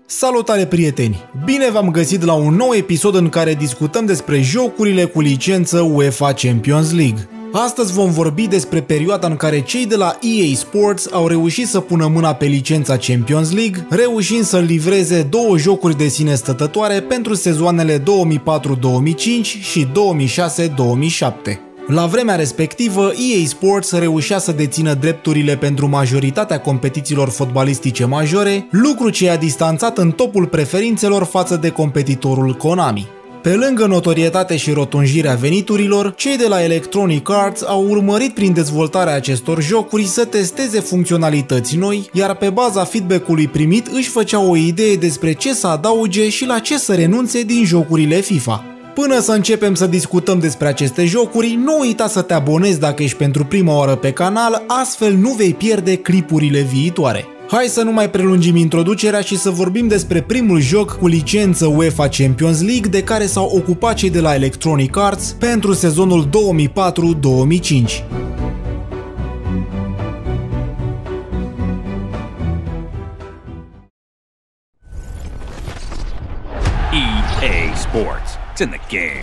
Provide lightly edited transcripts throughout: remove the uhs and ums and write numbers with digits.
Salutare prieteni! Bine v-am găsit la un nou episod în care discutăm despre jocurile cu licență UEFA Champions League. Astăzi vom vorbi despre perioada în care cei de la EA Sports au reușit să pună mâna pe licența Champions League, reușind să livreze două jocuri de sine stătătoare pentru sezoanele 2004-2005 și 2006-2007. La vremea respectivă, EA Sports reușea să dețină drepturile pentru majoritatea competițiilor fotbalistice majore, lucru ce i-a distanțat în topul preferințelor față de competitorul Konami. Pe lângă notorietate și rotunjirea veniturilor, cei de la Electronic Arts au urmărit prin dezvoltarea acestor jocuri să testeze funcționalități noi, iar pe baza feedback-ului primit își făceau o idee despre ce să adauge și la ce să renunțe din jocurile FIFA. Până să începem să discutăm despre aceste jocuri, nu uita să te abonezi dacă ești pentru prima oară pe canal, astfel nu vei pierde clipurile viitoare. Hai să nu mai prelungim introducerea și să vorbim despre primul joc cu licență UEFA Champions League de care s-au ocupat cei de la Electronic Arts pentru sezonul 2004-2005. EA Sports. It's in the game.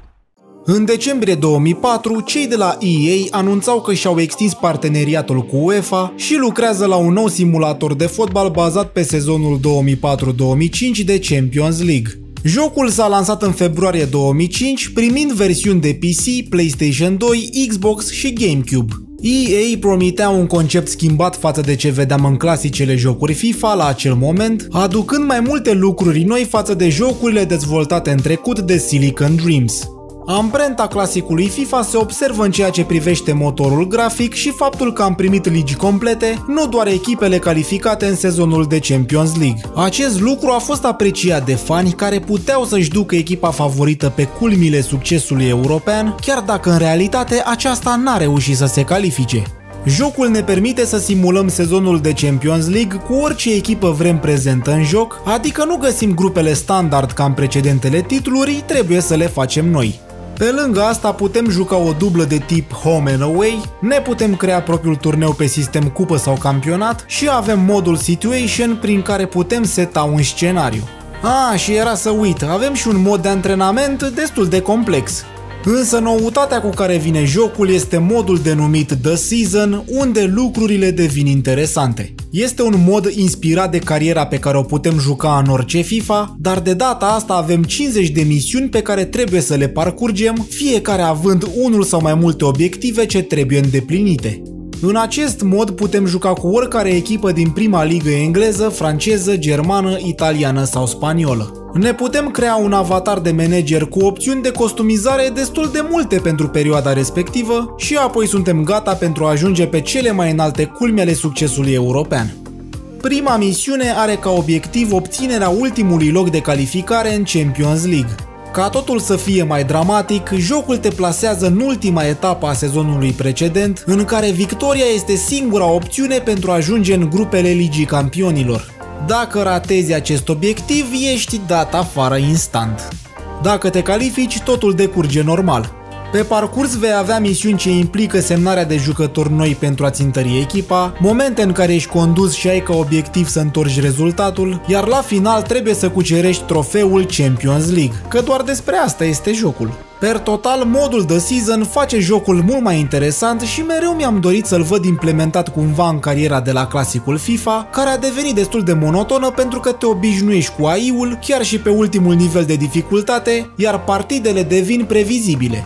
În decembrie 2004, cei de la EA anunțau că și-au extins parteneriatul cu UEFA și lucrează la un nou simulator de fotbal bazat pe sezonul 2004-2005 de Champions League. Jocul s-a lansat în februarie 2005, primind versiuni de PC, PlayStation 2, Xbox și GameCube. EA promitea un concept schimbat față de ce vedeam în clasicele jocuri FIFA la acel moment, aducând mai multe lucruri noi față de jocurile dezvoltate în trecut de Silicon Dreams. Amprenta clasicului FIFA se observă în ceea ce privește motorul grafic și faptul că am primit ligi complete, nu doar echipele calificate în sezonul de Champions League. Acest lucru a fost apreciat de fani care puteau să-și ducă echipa favorită pe culmile succesului european, chiar dacă în realitate aceasta n-a reușit să se califice. Jocul ne permite să simulăm sezonul de Champions League cu orice echipă vrem prezentă în joc, adică nu găsim grupele standard ca în precedentele titluri, trebuie să le facem noi. Pe lângă asta putem juca o dublă de tip Home and Away, ne putem crea propriul turneu pe sistem cupă sau campionat și avem modul Situation prin care putem seta un scenariu. Și era să uit, avem și un mod de antrenament destul de complex. Însă noutatea cu care vine jocul este modul denumit The Season, unde lucrurile devin interesante. Este un mod inspirat de cariera pe care o putem juca în orice FIFA, dar de data asta avem 50 de misiuni pe care trebuie să le parcurgem, fiecare având unul sau mai multe obiective ce trebuie îndeplinite. În acest mod putem juca cu oricare echipă din prima ligă engleză, franceză, germană, italiană sau spaniolă. Ne putem crea un avatar de manager cu opțiuni de customizare destul de multe pentru perioada respectivă și apoi suntem gata pentru a ajunge pe cele mai înalte culmi ale succesului european. Prima misiune are ca obiectiv obținerea ultimului loc de calificare în Champions League. Ca totul să fie mai dramatic, jocul te plasează în ultima etapă a sezonului precedent, în care victoria este singura opțiune pentru a ajunge în grupele Ligii Campionilor. Dacă ratezi acest obiectiv, ești dat afară instant. Dacă te califici, totul decurge normal. Pe parcurs vei avea misiuni ce implică semnarea de jucători noi pentru a-ți întări echipa, momente în care ești condus și ai ca obiectiv să întorci rezultatul, iar la final trebuie să cucerești trofeul Champions League, că doar despre asta este jocul. Per total, modul The Season face jocul mult mai interesant și mereu mi-am dorit să-l văd implementat cumva în cariera de la clasicul FIFA, care a devenit destul de monotonă pentru că te obișnuiești cu AI-ul, chiar și pe ultimul nivel de dificultate, iar partidele devin previzibile.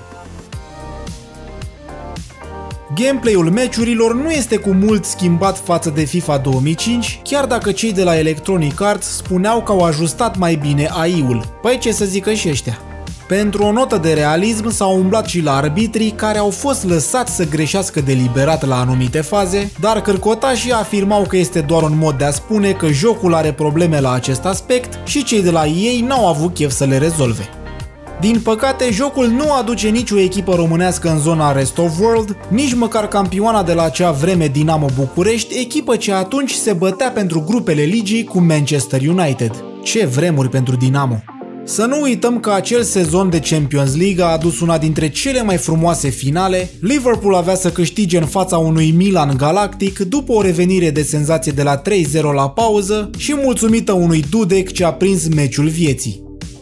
Gameplay-ul meciurilor nu este cu mult schimbat față de FIFA 2005, chiar dacă cei de la Electronic Arts spuneau că au ajustat mai bine AI-ul. Păi ce să zică și ăștia? Pentru o notă de realism s-au umblat și la arbitrii care au fost lăsați să greșească deliberat la anumite faze, dar cârcotașii afirmau că este doar un mod de a spune că jocul are probleme la acest aspect și cei de la EA n-au avut chef să le rezolve. Din păcate, jocul nu aduce nicio echipă românească în zona Rest of World, nici măcar campioana de la acea vreme Dinamo București, echipă ce atunci se bătea pentru grupele ligii cu Manchester United. Ce vremuri pentru Dinamo! Să nu uităm că acel sezon de Champions League a adus una dintre cele mai frumoase finale. Liverpool avea să câștige în fața unui Milan galactic după o revenire de senzație de la 3-0 la pauză și mulțumită unui Dudek ce a prins meciul vieții.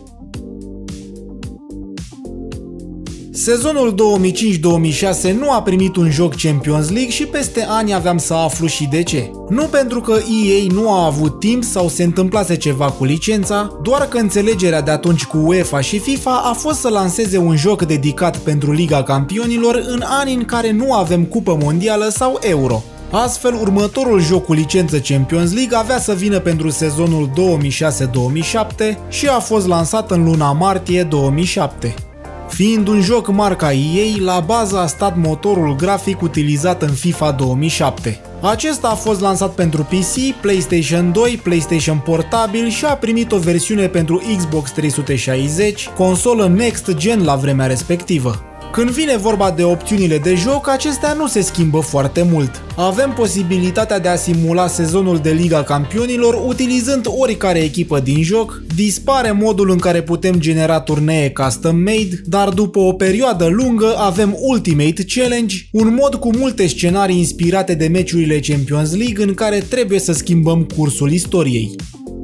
Sezonul 2005-2006 nu a primit un joc Champions League și peste ani aveam să aflu și de ce. Nu pentru că EA nu a avut timp sau se întâmplase ceva cu licența, doar că înțelegerea de atunci cu UEFA și FIFA a fost să lanseze un joc dedicat pentru Liga Campionilor în anii în care nu avem Cupă Mondială sau Euro. Astfel, următorul joc cu licență Champions League avea să vină pentru sezonul 2006-2007 și a fost lansat în luna martie 2007. Fiind un joc marca EA, la bază a stat motorul grafic utilizat în FIFA 2007. Acesta a fost lansat pentru PC, PlayStation 2, PlayStation Portabil și a primit o versiune pentru Xbox 360, consolă Next Gen la vremea respectivă. Când vine vorba de opțiunile de joc, acestea nu se schimbă foarte mult. Avem posibilitatea de a simula sezonul de Liga Campionilor utilizând oricare echipă din joc, dispare modul în care putem genera turnee custom-made, dar după o perioadă lungă avem Ultimate Challenge, un mod cu multe scenarii inspirate de meciurile Champions League în care trebuie să schimbăm cursul istoriei.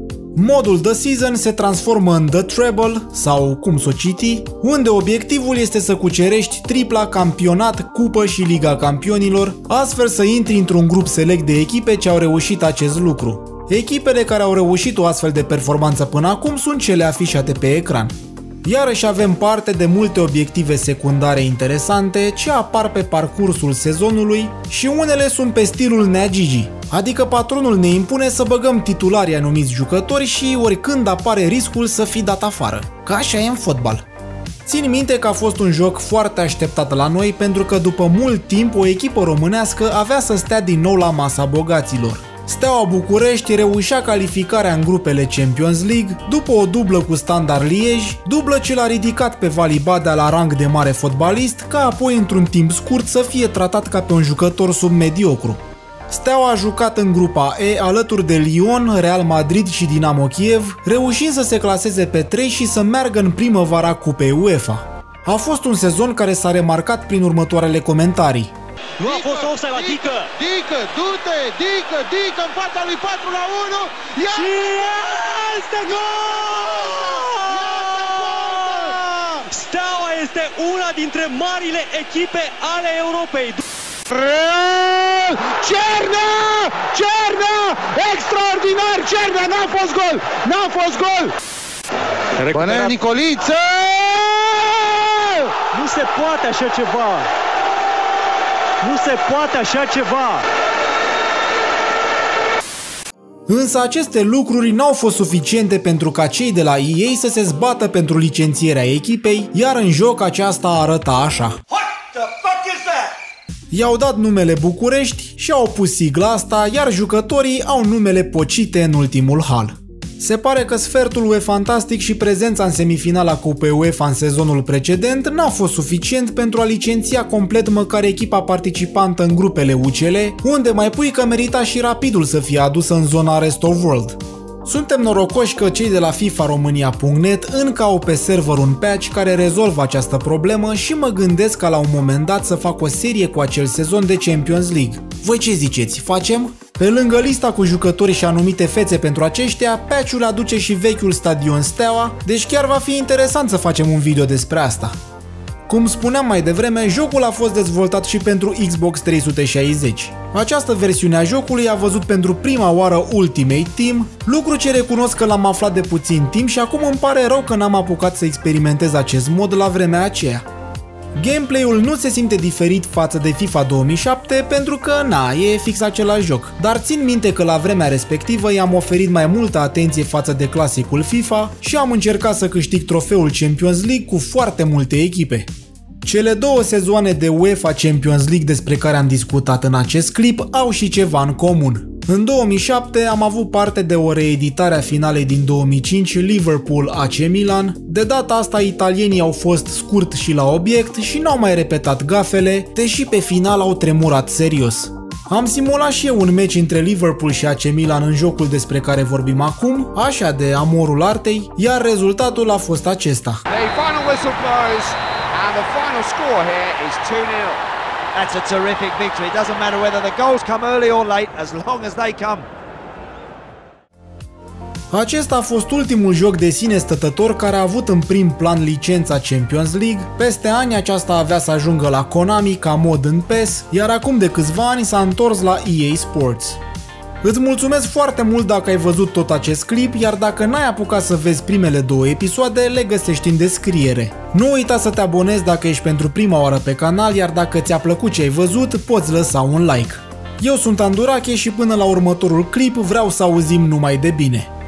Modul The Season se transformă în The Treble, sau cum s-o citi, unde obiectivul este să cucerești tripla campionat, cupă și Liga Campionilor, astfel să intri într-un grup select de echipe ce au reușit acest lucru. Echipele care au reușit o astfel de performanță până acum sunt cele afișate pe ecran. Iarăși avem parte de multe obiective secundare interesante ce apar pe parcursul sezonului și unele sunt pe stilul Nea Gigi, adică patronul ne impune să băgăm titularii anumiți jucători și oricând apare riscul să fii dat afară, că așa e în fotbal. Țin minte că a fost un joc foarte așteptat la noi pentru că după mult timp o echipă românească avea să stea din nou la masa bogaților. Steaua București reușea calificarea în grupele Champions League după o dublă cu Standard Liège, dublă ce l-a ridicat pe Vali Badea la rang de mare fotbalist, ca apoi într-un timp scurt să fie tratat ca pe un jucător submediocru. Steaua a jucat în grupa E alături de Lyon, Real Madrid și Dinamo Kiev, reușind să se claseze pe 3 și să meargă în primăvara Cupei UEFA. A fost un sezon care s-a remarcat prin următoarele comentarii. Nu a fost offside la Dică. Dică, du-te, Dică în fața lui 4-1. Și este gol! Steaua este una dintre marile echipe ale Europei. Cernea! Extraordinar! Cernea! N-a fost gol! N-a fost gol! Bănea Nicoliță! Nu se poate așa ceva! Nu se poate așa ceva! Însă aceste lucruri n-au fost suficiente pentru ca cei de la EA să se zbată pentru licențierea echipei, iar în joc aceasta arăta așa. I-au dat numele București și au pus sigla asta, iar jucătorii au numele pocite în ultimul hal. Se pare că sfertul UEFA-ntastic și prezența în semifinala Cupei UEFA în sezonul precedent n-a fost suficient pentru a licenția complet măcar echipa participantă în grupele UCL, unde mai pui că merita și Rapidul să fie adusă în zona Rest of World. Suntem norocoși că cei de la FIFA România.net încă au pe server un patch care rezolvă această problemă și mă gândesc ca la un moment dat să fac o serie cu acel sezon de Champions League. Voi ce ziceți? Facem? Pe lângă lista cu jucători și anumite fețe pentru aceștia, patch-ul aduce și vechiul stadion Steaua, deci chiar va fi interesant să facem un video despre asta. Cum spuneam mai devreme, jocul a fost dezvoltat și pentru Xbox 360. Această versiune a jocului a văzut pentru prima oară Ultimate Team, lucru ce recunosc că l-am aflat de puțin timp și acum îmi pare rău că n-am apucat să experimentez acest mod la vremea aceea. Gameplay-ul nu se simte diferit față de FIFA 2007 pentru că, e fix același joc, dar țin minte că la vremea respectivă i-am oferit mai multă atenție față de clasicul FIFA și am încercat să câștig trofeul Champions League cu foarte multe echipe. Cele două sezoane de UEFA Champions League despre care am discutat în acest clip au și ceva în comun. În 2007 am avut parte de o reeditare a finalei din 2005 Liverpool AC Milan. De data asta italienii au fost scurt și la obiect și n-au mai repetat gafele, deși pe final au tremurat serios. Am simulat și eu un meci între Liverpool și AC Milan în jocul despre care vorbim acum, așa de amorul artei, iar rezultatul a fost acesta. The final whistle blows and the final score here is 2-0. That's a terrific victory. It doesn't matter whether the goals come early or late, as long as they come. Acesta a fost ultimul joc de sine stătător care a avut în prim plan licența Champions League. Peste ani aceasta avea să ajungă la Konami ca mod în PES, iar acum de câțiva ani s-a întors la EA Sports. Îți mulțumesc foarte mult dacă ai văzut tot acest clip, iar dacă n-ai apucat să vezi primele 2 episoade, le găsești în descriere. Nu uita să te abonezi dacă ești pentru prima oară pe canal, iar dacă ți-a plăcut ce ai văzut, poți lăsa un like. Eu sunt Andurache și până la următorul clip vreau să auzim numai de bine.